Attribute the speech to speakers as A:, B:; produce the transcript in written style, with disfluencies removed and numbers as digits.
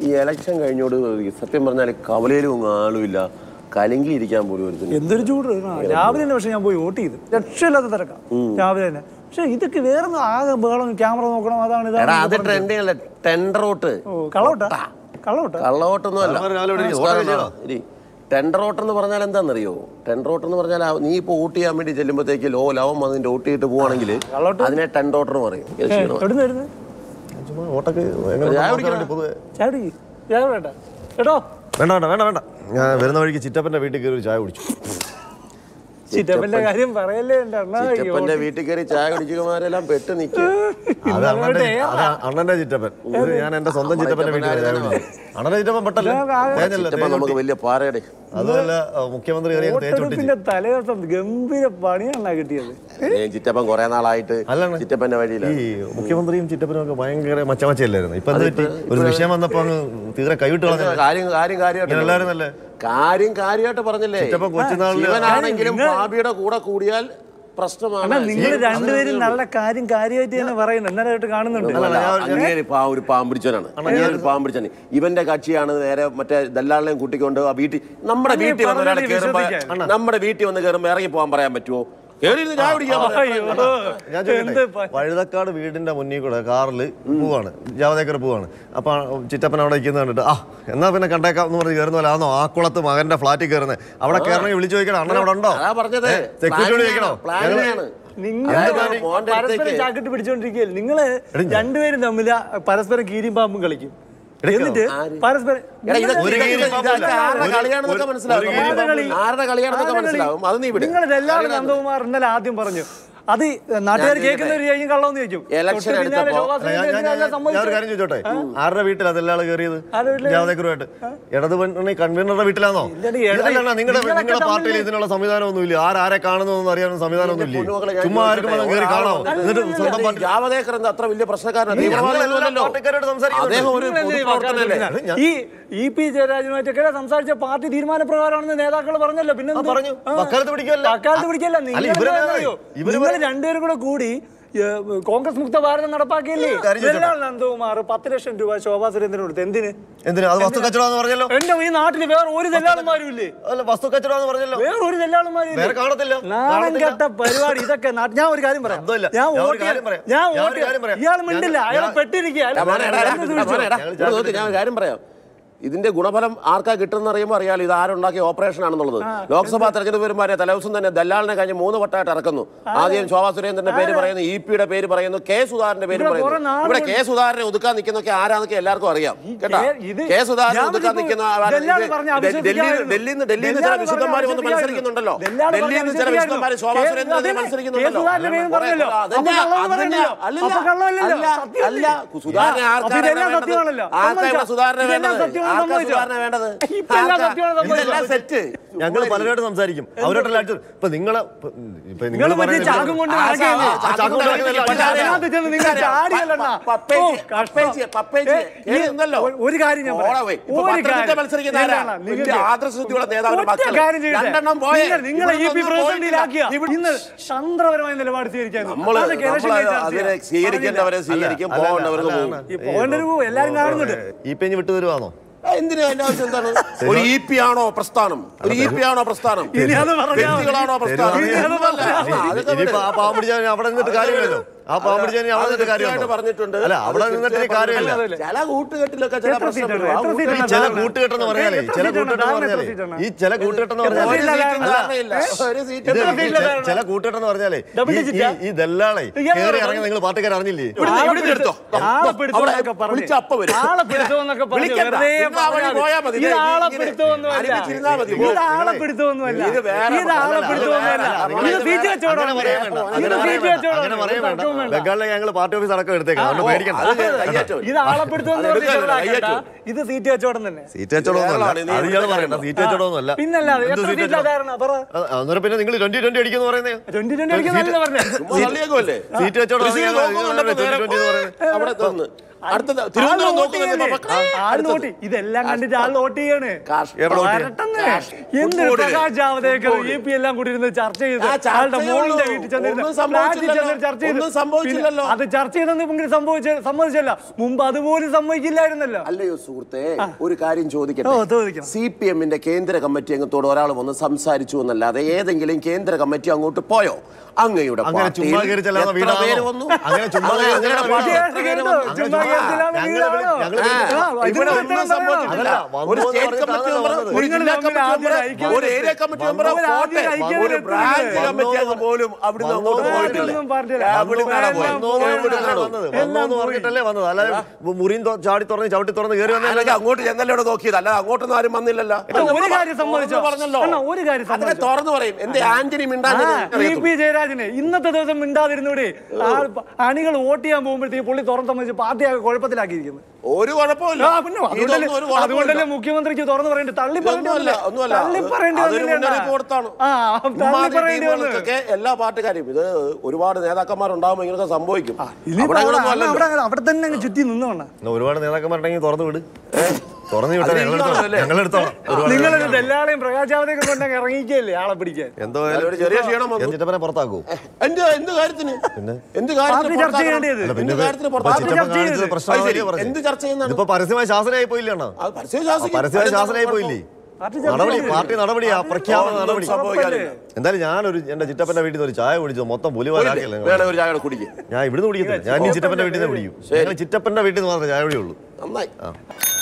A: ഈ ഇലക്ഷൻ കഴിഞ്ഞോട് സത്യം പറഞ്ഞാൽ കവലയിലും ആളുമില്ല, കലങ്കിലിരിക്കാൻ പോലും
B: എന്തൊരു ചൂട്. രാവിലെ തന്നെ പക്ഷെ ഞാൻ പോയി വോട്ട് ചെയ്ത്, രക്ഷയില്ലാത്ത തിരക്കാം രാവിലെ തന്നെ. പക്ഷെ ഇതൊക്കെ വേറെ ആകെ ബഹളം, ക്യാമറ നോക്കണം, അതാണ്
A: ടെൻഡറോട്ട്.
B: കള്ളവോട്ടൊന്നും
A: അല്ല, ടെൻഡർ വോട്ട് എന്ന് പറഞ്ഞാൽ എന്താണെന്നറിയോ? ടെൻഡർ വോട്ട് എന്ന് പറഞ്ഞാൽ നീ ഇപ്പോൾ വോട്ട് ചെയ്യാൻ വേണ്ടി ചെല്ലുമ്പോഴത്തേക്ക് ലവം വന്നിട്ട് വോട്ട് ചെയ്തിട്ട് പോവാണെങ്കിൽ അതിനെ ടെൻഡർ വോട്ടർ പറയും.
C: വേണ്ട, ഞാൻ വരുന്ന വഴിക്ക് ചിറ്റപ്പന്റെ വീട്ടിൽ കയറി ചായ കുടിച്ചു.
B: ചിറ്റപ്പന്റെ കാര്യം പറയല്ലേ,
A: ചിറ്റപ്പന്റെ വീട്ടിൽ കയറി ചായ കുടിക്കുന്നവരെല്ലാം പെട്ട് നിൽക്കും.
C: അണ്ണന്റെ ചിറ്റപ്പൻ. ഞാൻ എന്റെ സ്വന്തം ചിറ്റപ്പന്റെ വീട്ടിൽ ചായ കുടിച്ചു. അണ്ണന്റെ ചിറ്റപ്പൻ പെട്ടല്ലേ,
A: നമുക്ക് വലിയ പാറയുടെ.
C: അതുമല്ല, മുഖ്യമന്ത്രി
B: തലേദിവസം ഗംഭീര പണിയാണ് കിട്ടിയത്.
A: ചിറ്റപ്പൻ കുറെ നാളായിട്ട് ചിറ്റപ്പന്റെ വഴിയിൽ.
C: ഈ മുഖ്യമന്ത്രിയും ചിറ്റപ്പനും ഒക്കെ ഭയങ്കര മച്ചമച്ചയല്ലായിരുന്നു. ഇപ്പൊ ഒരു വിഷയം വന്നപ്പോ അങ്ങ് തീരെ കൈവിട്ട്
A: കാര്യമായിട്ട് പറഞ്ഞില്ലേ? ഇവനാണെങ്കിലും ഭാവിയുടെ കൂടെ കൂടിയാൽ പ്രശ്നമാണ്.
B: നിങ്ങൾ രണ്ടുപേരും നല്ല കാര്യമായിട്ട് തന്നെ പറയുന്നു, എന്നാലായിട്ട് കാണുന്നുണ്ട്.
A: ഒരു പാമ്പിടിച്ചവനാണ്, ഞാനൊരു പാമ്പിടിച്ചാണ്. ഇവന്റെ കക്ഷിയാണ് നേരെ മറ്റേ ദല്ലാളിനെയും കൂട്ടിക്കൊണ്ട് ആ വീട്ടിൽ നമ്മുടെ വീട്ടിൽ വന്ന് ഒരാളെ കയറുമ്പോ ഇറങ്ങി പോകാൻ പറയാൻ പറ്റുമോ?
C: വഴുതക്കാട് വീടിന്റെ മുന്നിൽ കൂടെ കാറിൽ പോവാണ്, ജാവദേക്കർ പോവാണ്. അപ്പൊ ചിറ്റപ്പൻ അവിടെ ഇരിക്കുന്നത് കണ്ടിട്ട് എന്നാ പിന്നെ കണ്ടേക്കാം എന്ന് പറഞ്ഞ് കയറുന്ന പോലെ ആണോ ആക്കുളത്ത് മകന്റെ ഫ്ലാറ്റിൽ കയറുന്നത്? അവിടെ കയറണമെങ്കിൽ വിളിച്ചു ചോദിക്കണം, അണ്ണൻ അവിടെ ഉണ്ടോ, സെക്യൂരിറ്റിയോട് ചോദിക്കണോ?
B: ചാക്കിട്ട് പിടിച്ചോണ്ടിരിക്കുകയല്ലേ നിങ്ങള് രണ്ടുപേരും തമ്മിൽ പരസ്പരം കീരിയും പാമ്പും കളിക്കും. എന്നിട്ട് പരസ്പരം നിങ്ങളിതെല്ലാം നന്ദകുമാർ ഇന്നലെ ആദ്യം പറഞ്ഞു, അത് നാട്ടുകാർ കേൾക്കുന്നവര് കള്ളമെന്ന് ചോദിച്ചു.
C: കാര്യം ചോദിച്ചോട്ടെ, ആരുടെ വീട്ടിൽ അതെല്ലാം കയറിയത്? ജാവദേക്കറുമായിട്ട് ഇടതുപക്ഷ കൺവീനറുടെ വീട്ടിലാണോ? നിങ്ങളുടെ പാർട്ടിയിൽ ഇതിനുള്ള സംവിധാനമൊന്നും ഇല്ല. ആരെ കാണുന്നൊന്നും അറിയാനും സംവിധാനമൊന്നും ഇല്ല. ചുമ്മാ ആർക്കും കയറി കാണാമോ? എന്നിട്ട് സ്വന്തം പാർട്ടി
A: ജാവദേക്കർ അത്ര വലിയ പ്രശ്നക്കാരനാണ്.
B: ഈ പി ജയരാജനുമായിട്ടൊക്കെ സംസാരിച്ച പാർട്ടി തീരുമാനപ്രകാരമാണെന്ന് നേതാക്കൾ പറഞ്ഞല്ലോ. പിന്നെ
C: പറഞ്ഞു വക്കാലത്ത്
B: പിടിക്കല്ല. നിങ്ങൾ രണ്ടുപേരും കൂടി കോൺഗ്രസ് മുക്ത ഭാരതം നടപ്പാക്കിയല്ലേ? നന്ദകുമാർ 10 ലക്ഷം രൂപ ശോഭാ സുരേന്ദ്രൻ കൊടുത്ത് എന്തിന്?
C: വസ്തു കച്ചവടം പറഞ്ഞല്ലോ.
B: എന്റെ ഈ നാട്ടിൽ വേറെ ഒരു ദല്ലാളുമാരും ഇല്ലേ?
C: വസ്തു കച്ചവടം പറഞ്ഞല്ലോ.
B: വേറെ ഒരു ദല്ലാളുമാരും നാണം കെട്ട പരിപാടി ഇതൊക്കെ. ഞാൻ ഒരു കാര്യം പറയാം, ഇയാൾ മിണ്ടില്ല, അയാൾ പെട്ടിരിക്കുക.
A: ഞാൻ കാര്യം പറയാം, ഇതിന്റെ ഗുണഫലം ആർക്കാ കിട്ടുന്ന അറിയുമ്പോൾ അറിയാലോ ഇത് ആരുണ്ടാക്കിയ ഓപ്പറേഷൻ ആണെന്നുള്ളത്. ലോക്സഭാ തെരഞ്ഞെടുപ്പ് വരുമ്പോൾ തലേദിവസം തന്നെ ദല്ലാളിനെ കഴിഞ്ഞ് 3 വട്ടമായിട്ട് ഇറക്കുന്നു. ആദ്യം ശോഭാ സുരേന്ദ്രന്റെ പേര് പറയുന്നു, ഇപിയുടെ പേര് പറയുന്നു, കെ സുധാകരന്റെ പേര് പറയുന്നു. ഇവിടെ കെ സുധാകരനെ ഒതുക്കാൻ നിൽക്കുന്നൊക്കെ ആരാന്നൊക്കെ എല്ലാവർക്കും അറിയാം കേട്ടാ. കെ സുധാകരനെ ഒതുക്കാൻ നിൽക്കുന്ന ഡൽഹിയിൽ നിന്ന് ചില വിശുദ്ധന്മാർ വന്ന് മത്സരിക്കുന്നുണ്ടല്ലോ. ഡൽഹിയിൽ നിന്ന് ചില വിശുദ്ധന്മാർ ശോഭാ സുരേന്ദ്രനെ മത്സരിക്കുന്നുണ്ടല്ലോ. അല്ല, സുധാകരനെ ആർക്കാണ് സുധാകരനെ വേണ്ടത്?
C: ഞങ്ങൾ പലരോട് സംസാരിക്കും, അവരോട്ടല്ല. ഇപ്പൊ നിങ്ങളെ
B: ഒരു കാര്യം തന്ത്രപരമായ നിലപാട് എല്ലാരും കാണുന്നുണ്ട്.
C: ഈ പെഞ്ഞ് വിട്ടുതരുവാണോ?
A: എന്തിനാ അതിന്റെ ആവശ്യം എന്താണ്? ഒരു ഇ പി ആണോ പ്രസ്ഥാനം? ഒരു ഇ പി ആണോ പ്രസ്ഥാനം? വ്യക്തികളാണോ പ്രസ്ഥാനം?
C: അവിടെ നിന്നിട്ട് കാര്യമില്ലല്ലോ. ആ പാമ്പിടിച്ചാൽ അവിടെ നിന്നിട്ട് കാര്യമില്ല പറഞ്ഞിട്ടുണ്ട്. അല്ല, അവിടെ നിന്നിട്ട് കാര്യമില്ല.
A: ചില കൂട്ടുകെട്ടിലൊക്കെ ചില
C: ചില കൂട്ടുകെട്ടെന്ന് പറഞ്ഞാലേ ചില കൂട്ടുകെട്ടെന്ന് പറഞ്ഞാലേ ഈ ചില കൂട്ടുകെട്ടെന്ന് പറഞ്ഞാലേ ഈ ദല്ലാളെ കയറി ഇറങ്ങി നിങ്ങൾ പാർട്ടിക്കാർ അറിഞ്ഞില്ലേ? ബംഗാളിലെ ഞങ്ങൾ പാർട്ടി ഓഫീസ് അടക്കം എടുത്തേക്കാം.
B: ഇത് സീറ്റ് കച്ചവടം തന്നെ.
C: സീറ്റ് കച്ചവടം പറയണ്ട, സീറ്റ് കച്ചവടമൊന്നുമല്ല.
B: പിന്നെ
C: നിങ്ങൾ 2020 അടിക്കുന്നു പറയുന്നത്
B: സീറ്റ് കച്ചവടം
A: അടുത്തത് തിരുവനന്തപുരം നോക്കുന്നില്ല.
B: ഇതെല്ലാം കണ്ടിട്ട് ആൾ വോട്ട് ചെയ്യാണ്. എന്ത്
A: ഫുട്ബോളില്.
B: പ്രകാശ് ജാവദേക്കർ EP എല്ലാം കൂടി ഇരുന്ന് ചർച്ച ചെയ്ത് ആളുടെ മോളിന്റെ വീട്ടിൽ
A: ഒന്നും സംഭവിച്ചില്ലല്ലോ.
B: ചർച്ച ചെയ്ത്
A: ഒന്നും സംഭവിച്ചില്ലല്ലോ.
B: അത് ചർച്ച ചെയ്തെന്ന് സമ്മതിച്ചല്ല. മുമ്പ് അതുപോലും സമ്മതിക്കില്ലായിരുന്നല്ലോ.
A: അല്ലയോ സുഹൃത്തെ, ഒരു കാര്യം ചോദിക്കട്ടെ.
B: ചോദിക്കണം.
A: CPM-ന്റെ കേന്ദ്ര കമ്മിറ്റി അംഗത്തോട് ഒരാൾ വന്ന് സംസാരിച്ചു എന്നല്ലാതെ ഏതെങ്കിലും കേന്ദ്ര കമ്മിറ്റി അങ്ങോട്ട് പോയോ? അങ്ങയുടെ
C: അങ്ങനെ ചുമ്മാ കയറി ചെല്ലാതെ വീടാണോ?
A: പേര് വന്നു?
C: അങ്ങനെ ചുമ്മാ കയറി ചെല്ലാതെ
A: ഇവിടെ ഒന്നും സംഭവിച്ചിട്ടില്ല. ഒരു സ്റ്റേറ്റ് കമ്മിറ്റി മെമ്പർ, ഒരു ജില്ലാ കമ്മിറ്റി മെമ്പർ, ഒരു ഏരിയ കമ്മിറ്റി മെമ്പർ, ഒരു ബ്രാഞ്ച് കമ്മിറ്റി അംഗം പോലും അവിടുന്ന് അങ്ങോട്ട് പോയിട്ടില്ല. എവിടുന്നാണ്
C: വന്നതെന്ന് പറഞ്ഞിട്ടല്ലേ വന്നത്. അല്ലാതെ മുറിയും ചാടി തുറന്ന് ചവിട്ടി തുറന്ന് കയറി വന്നേ.
A: അല്ലെങ്കിൽ അങ്ങോട്ട് ചെന്നല്ലോടെ നോക്കിയത്, അല്ലാതെ അങ്ങോട്ടൊന്നും ആരും വന്നില്ലല്ലോ.
B: ഒരു കാര്യം സംഭവിച്ചോ?
A: പറഞ്ഞല്ലോ,
B: ഒരു കാര്യം
A: അതിനെ തുറന്നു പറയും. എന്റെ ആന്റണി മിണ്ടാൻ
B: EP ജയരാജനെ ഇന്നത്തെ ദിവസം മിണ്ടാതിരുന്നൂടെ? അണികൾ വോട്ട് ചെയ്യാൻ പോകുമ്പോഴത്തേക്ക് പുള്ളി തുറന്നു സംബന്ധിച്ച് പാർട്ടിയാകെ കുഴപ്പത്തിലാക്കിയിരിക്കുന്നത്.
A: ഒരു കുഴപ്പമില്ല.
B: അതുകൊണ്ടല്ലേ മുഖ്യമന്ത്രിക്ക് തുറന്നു പറയേണ്ടത്? തള്ളി പറയേണ്ടി
A: എല്ലാ പാർട്ടിക്കാരും ഇത് ഒരുപാട് നേതാക്കന്മാരുണ്ടാകുമ്പോൾ ഇങ്ങനെയൊക്കെ സംഭവിക്കും.
B: അവിടെ തന്നെ അങ്ങ് ചുറ്റി നിന്നോണം.
C: ഒരുപാട് നേതാക്കന്മാരുണ്ടെങ്കിൽ തുറന്നു വിട്. തുറന്നു വിട്ടാൽ ഞങ്ങളെടുത്തോളാം.
B: നിങ്ങളൊരു ദല്ലാളെയും പ്രകാശ് ജാവദേക്കർ കൊണ്ടങ്ങ് ഇറങ്ങിക്കല്ലേ ആളെ പിടിക്കാൻ?
C: എന്തോ
A: ചെറിയ ക്ഷീണം വന്നു.
C: ചിറ്റപ്പനെ പുറത്താക്കൂ.
A: എന്ത് കാര്യത്തിന്? എന്ത് കാര്യത്തിന്
B: ചർച്ച ചെയ്യേണ്ടത്?
A: എന്ത് ചർച്ച ചെയ്യുന്നത്?
C: ഇപ്പൊ പരസ്യമായ ശാസനയായി പോയില്ലണ്ണ. പരസ്യമായ ശാസനയായി പോയില്ലേ? പാർട്ടി നടപടിയാ, പ്രഖ്യാപന നടപടി. എന്തായാലും എന്റെ ചിറ്റപ്പന്റെ വീട്ടിൽ നിന്ന് ഒരു ചായ കുടിച്ചത് മൊത്തം പുലിവാലാക്കിയല്ലേ.
A: കുടിക്കും.
C: ഞാൻ ഇവിടുന്ന് കുടിക്കത്തില്ല. ഞാൻ ഈ ചിറ്റപ്പന്റെ വീട്ടിൽ നിന്ന് കുടിക്കും. ചിറ്റപ്പന്റെ വീട്ടിൽ നിന്ന് മാത്രമേ ചായ കുടിയുള്ളൂ.
A: നന്നായി.